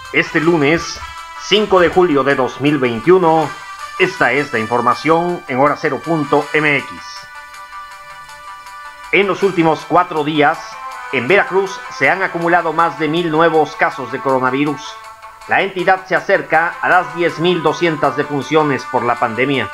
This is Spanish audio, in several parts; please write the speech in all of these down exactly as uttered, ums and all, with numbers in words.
Este lunes cinco de julio de dos mil veintiuno, esta es la información en hora cero punto m x. En los últimos cuatro días, en Veracruz se han acumulado más de mil nuevos casos de coronavirus. La entidad se acerca a las diez mil doscientas defunciones por la pandemia.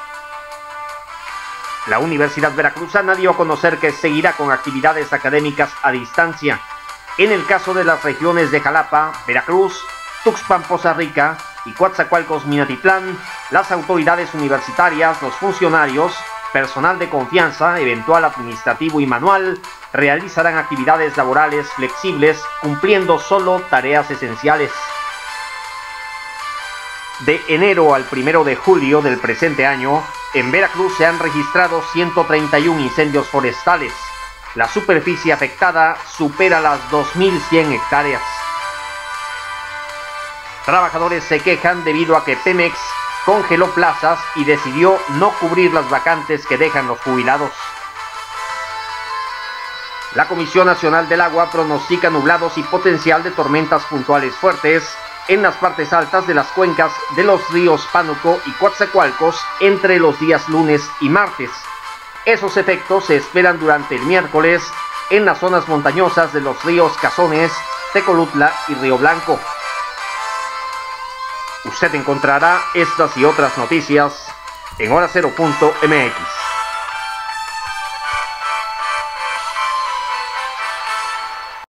La Universidad Veracruzana dio a conocer que seguirá con actividades académicas a distancia. En el caso de las regiones de Jalapa, Veracruz, Tuxpan, Poza Rica y Coatzacoalcos, Minatitlán, las autoridades universitarias, los funcionarios, personal de confianza, eventual administrativo y manual, realizarán actividades laborales flexibles, cumpliendo solo tareas esenciales. De enero al primero de julio del presente año, en Veracruz se han registrado ciento treinta y uno incendios forestales. La superficie afectada supera las dos mil cien hectáreas. Trabajadores se quejan debido a que Pemex congeló plazas y decidió no cubrir las vacantes que dejan los jubilados. La Comisión Nacional del Agua pronostica nublados y potencial de tormentas puntuales fuertes en las partes altas de las cuencas de los ríos Pánuco y Coatzacoalcos entre los días lunes y martes. Esos efectos se esperan durante el miércoles en las zonas montañosas de los ríos Cazones, Tecolutla y Río Blanco. Usted encontrará estas y otras noticias en hora cero punto m x.